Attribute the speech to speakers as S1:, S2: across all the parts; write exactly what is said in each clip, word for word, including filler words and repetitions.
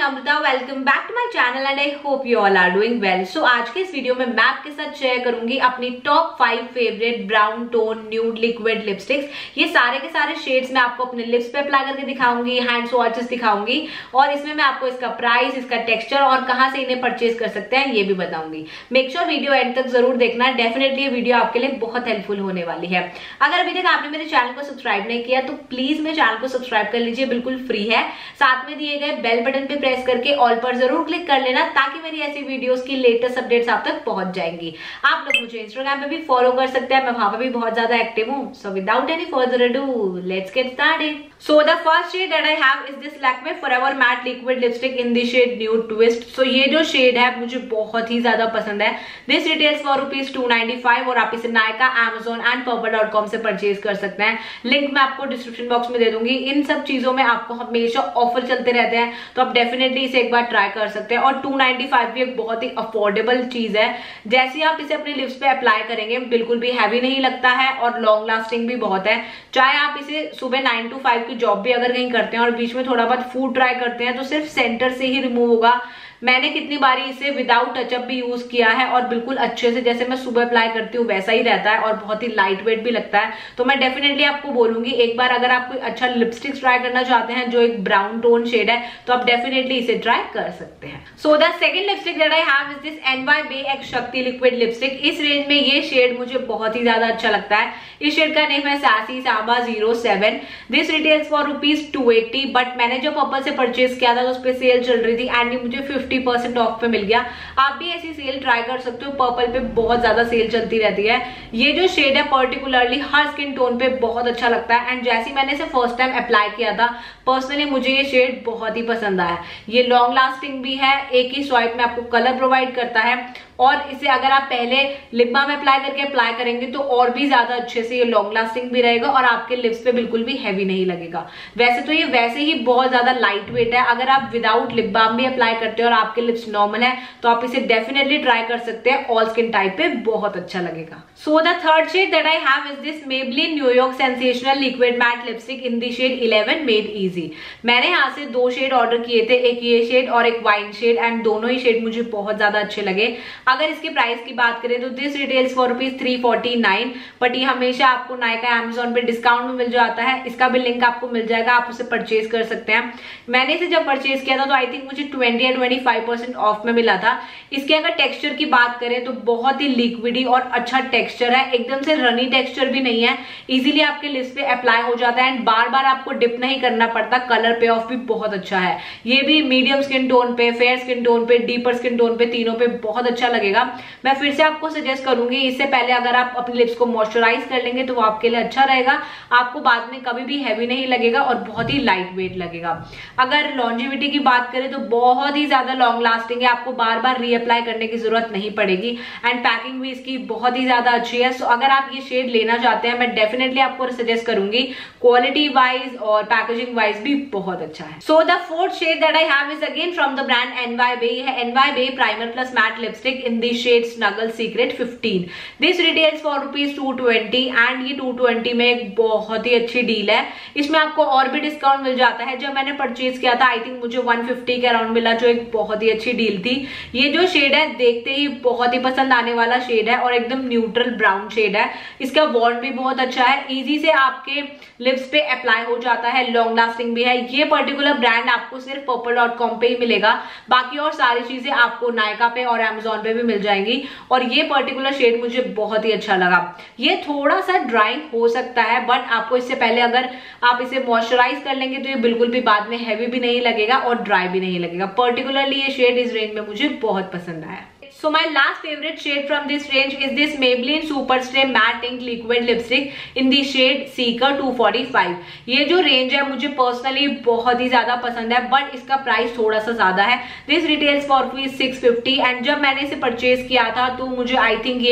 S1: Namrata, welcome back to my channel and I hope you all are doing well. So आज के इस video में मैं आपके साथ शेयर करूंगी अपनी top five favourite brown tone nude liquid lipsticks. ये सारे के सारे शेड्स मैं आपको अपने लिप्स पे अप्लाई करके दिखाऊंगी, हैंड स्वॉचेस दिखाऊंगी और इसमें मैं आपको इसका प्राइस, इसका टेक्सचर और कहाँ से इन्हें परचेज कर सकते हैं ये भी बताऊंगी। मेक श्योर वीडियो एंड तक जरूर देखना, डेफिनेटली ये वीडियो आपके लिए बहुत हेल्पफुल होने वाली है। अगर अभी तक आपने मेरे चैनल को सब्सक्राइब नहीं किया तो प्लीज मेरे चैनल को सब्सक्राइब कर लीजिए, बिल्कुल फ्री है। साथ में दिए गए बेल बटन पे प्रेस करके ऑल पर जरूर क्लिक कर लेना ताकि मेरी ऐसी वीडियोस की लेटेस्ट अपडेट्स आप तक पहुंच जाएंगी। आप लोग मुझे इंस्टाग्राम पे भी फॉलो कर सकते हैं, मैं वहां पे भी बहुत ज्यादा एक्टिव हूँ। So without any further ado let's get started. So the first shade that I have is this Lakme forever matte liquid lipstick in the shade nude twist. So ये जो शेड है मुझे बहुत ही ज्यादा पसंद है। This retails for rupees two ninety five और आप इसे Nykaa, Amazon and Purplle dot com से परचेज कर सकते हैं। लिंक मैं आपको डिस्क्रिप्शन बॉक्स में दे दूंगी। इन सब चीजों में आपको हमेशा ऑफर चलते रहते हैं तो आप डेफिनेटली इसे एक बार ट्राई कर सकते हैं। और टू नाइनटी फाइव भी एक बहुत ही अफोर्डेबल चीज है। जैसे आप इसे अपने लिप्स पे अप्लाई करेंगे बिल्कुल भी हैवी नहीं लगता है और लॉन्ग लास्टिंग भी बहुत है। चाहे आप इसे सुबह नाइन टू फाइव की जॉब भी अगर कहीं करते हैं और बीच में थोड़ा बहुत फूड ट्राई करते हैं तो सिर्फ सेंटर से ही रिमूव होगा। मैंने कितनी बारी इसे विदाउट टचअप भी यूज किया है और बिल्कुल अच्छे से जैसे मैं सुबह अप्लाई करती हूँ वैसा ही रहता है और बहुत ही लाइट वेट भी लगता है। तो मैं डेफिनेटली आपको बोलूंगी एक बार अगर आप कोई अच्छा लिपस्टिक ट्राई करना चाहते हैं जो एक ब्राउन टोन शेड है तो आप डेफिनेटली इसे ट्राई कर सकते हैं। So the second lipstick that I have is this N Y Bae x Shakti liquid lipstick. इस रेंज में ये शेड मुझे बहुत ही ज्यादा अच्छा लगता है। इस शेड का नेम है sassy samba zero seven. This retails for rupees two eighty but मैंने जो पर्पल से परचेज किया था तो उस पर सेल चल रही थी एंड मुझे फिफ्टी परसेंट ऑफ पे मिल गया। आप भी ऐसी सेल ट्राई कर सकते हो, पर्पल पे बहुत ज्यादा सेल चलती रहती है। ये जो शेड है पर्टिकुलरली हर स्किन टोन पे बहुत अच्छा लगता है एंड जैसे मैंने इसे फर्स्ट टाइम अप्लाई किया था पर्सनली मुझे ये शेड बहुत ही पसंद आया। ये लॉन्ग लास्टिंग भी है, एक ही स्वाइप में आपको कलर प्रोवाइड करता है और इसे अगर आप पहले लिप बाम अप्लाई करके अप्लाई करेंगे तो और भी ज्यादा अच्छे से ये लॉन्ग लास्टिंग भी रहेगा और आपके लिप्स पे बिल्कुल भी हैवी नहीं लगेगा। वैसे तो ये वैसे ही बहुत ज्यादा लाइट वेट है। अगर आप विदाउट लिप बाम भी अप्लाई करते हो और आपके लिप्स नॉर्मल है तो आप इसे डेफिनेटली ट्राई कर सकते हैं। ऑल स्किन टाइप पे बहुत अच्छा लगेगा। So the third shade that I have is this Maybelline New York sensational liquid matte lipstick in the shade eleven made easy. मैंने यहाँ से दो शेड ऑर्डर किए थे, एक ये शेड और एक वाइन शेड एंड दोनों ही शेड मुझे बहुत ज्यादा अच्छे लगे। अगर इसके प्राइस की बात करें तो this retails for rupees three forty nine but ये हमेशा आपको नायका, अमेजोन पे डिस्काउंट में मिल जाता है। इसका भी लिंक आपको मिल जाएगा, आप उसे परचेज कर सकते हैं। मैंने इसे जब परचेज किया था तो आई थिंक मुझे ट्वेंटी या ट्वेंटी फाइव परसेंट ऑफ में मिला था। इसके अगर टेक्सचर की बात करें तो बहुत ही लिक्विडी और अच्छा टेक्सचर है, एकदम से रनी टेक्सचर भी नहीं है, इजीली आपके लिप्स पे अप्लाई हो जाता है एंड बार बार आपको डिप नहीं करना पड़ता। कलर पे ऑफ भी बहुत अच्छा है। ये भी मीडियम स्किन टोन पे, फेयर स्किन टोन पे, डीपर स्किन टोन पे, तीनों पे बहुत अच्छा लगेगा। मैं फिर से आपको सजेस्ट करूंगी इससे पहले अगर आप अपने लिप्स को मॉइस्चराइज कर लेंगे तो वो आपके लिए अच्छा रहेगा। आपको बाद में कभी भी हैवी नहीं लगेगा और बहुत ही लाइट वेट लगेगा। अगर लॉन्जिविटी की बात करें तो बहुत ही ज्यादा लॉन्ग लास्टिंग है, आपको बार बार रीअप्लाई करने की जरूरत नहीं पड़ेगी एंड पैकिंग भी इसकी बहुत ही ज्यादा अच्छी है। सो अगर आप ये शेड लेना चाहते हैं मैं डेफिनेटली आपको सजेस्ट करूंगी। क्वालिटी वाइज और पैकेजिंग वाइज भी बहुत अच्छा है। So the fourth shade that I have is again from the brand N Y Bae है N Y Bae primer plus matte lipstick in the shade snuggle secret fifteen. This retails for rupees two twenty and ये two twenty में एक बहुत ही अच्छी deal है। इसमें आपको और भी डिस्काउंट मिल जाता है। जब मैंने परचेज किया था आई थिंक मुझे वन फिफ्टी के अराउंड मिला जो एक बहुत ही अच्छी डील थी। ये जो शेड है देखते ही बहुत ही पसंद आने वाला शेड है और एकदम न्यूट्रल ब्राउन शेड है। इसका वॉल्ट भी बहुत अच्छा है, इजी से आपके लिप्स पे अप्लाई हो जाता है, लॉन्ग लास्टिंग भी है। ये पर्टिकुलर ब्रांड आपको सिर्फ पर्पल डॉट कॉम पे ही मिलेगा, बाकी और सारी चीजें आपको नायका पे और अमेजोन पे भी मिल जाएंगी। और ये पर्टिकुलर शेड मुझे बहुत ही अच्छा लगा। ये थोड़ा सा ड्राइंग हो सकता है बट आपको इससे पहले अगर आप इसे मॉइस्चराइज कर लेंगे तो ये बिल्कुल भी बाद में हैवी भी नहीं लगेगा और ड्राई भी नहीं लगेगा। पर्टिकुलरली ये शेड इस रेंज में मुझे बहुत पसंद आया। So my last favorite shade from this range is this Maybelline Super Stay Matte Ink Liquid Lipstick in the shade Seeker two forty five. ये जो रेंज है मुझे पर्सनली बहुत ही ज्यादा पसंद है बट इसका प्राइस थोड़ा सा ज्यादा है। This retails for rupees six fifty and जब मैंने इसे परचेज किया था तो मुझे आई थिंक ये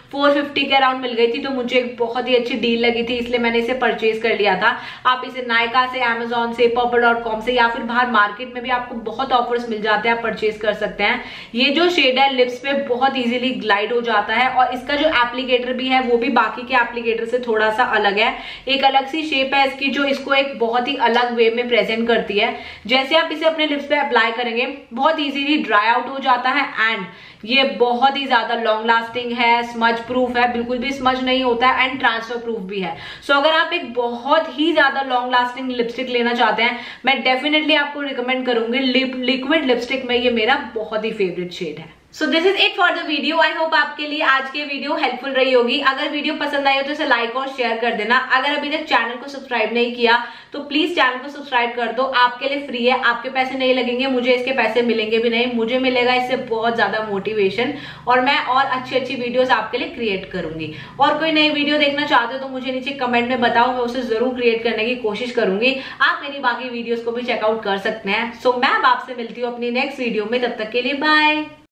S1: फोर फिफ्टी के अराउंड मिल गई थी, तो मुझे एक बहुत ही अच्छी डील लगी थी, इसलिए मैंने इसे परचेज कर लिया था। आप इसे नायका से, अमेजोन से, पर्पल डॉट कॉम से या फिर बाहर मार्केट में भी आपको बहुत ऑफर्स मिल जाते हैं, आप परचेज कर सकते हैं। ये जो शेड है लिप्स पे बहुत इजीली ग्लाइड हो जाता है और इसका जो एप्लीकेटर भी है वो भी बाकी के एप्लीकेटर से थोड़ा सा अलग है। एक अलग सी शेप है इसकी जो इसको एक बहुत ही अलग वे में प्रेजेंट करती है। जैसे आप इसे अपने लिप्स पे अप्लाई करेंगे बहुत इजीली ड्राई आउट हो जाता है एंड ये बहुत ही ज्यादा लॉन्ग लास्टिंग है, स्मज प्रूफ है, बिल्कुल भी स्मज नहीं होता है एंड ट्रांसफर प्रूफ भी है। सो so, अगर आप एक बहुत ही ज्यादा लॉन्ग लास्टिंग लिपस्टिक लेना चाहते हैं, मैं डेफिनेटली आपको रिकमेंड करूंगी लिप लिक्विड लिपस्टिक में ये मेरा बहुत ही फेवरेट शेड है। So this is it for the video. I hope आपके लिए आज की वीडियो हेल्पफुल रही होगी। अगर वीडियो पसंद आई हो तो इसे लाइक और शेयर कर देना। अगर अभी तक चैनल को सब्सक्राइब नहीं किया तो प्लीज चैनल को सब्सक्राइब कर दो, आपके लिए फ्री है, आपके पैसे नहीं लगेंगे, मुझे इसके पैसे मिलेंगे भी नहीं, मुझे मिलेगा इससे बहुत ज्यादा मोटिवेशन और मैं और अच्छी अच्छी वीडियोस आपके लिए क्रिएट करूंगी। और कोई नई वीडियो देखना चाहते हो तो मुझे नीचे कमेंट में बताओ, मैं उसे जरूर क्रिएट करने की कोशिश करूंगी। आप मेरी बाकी वीडियोस को भी चेकआउट कर सकते हैं। सो so, मैं आपसे मिलती हूँ अपनी नेक्स्ट वीडियो में, तब तक के लिए बाय।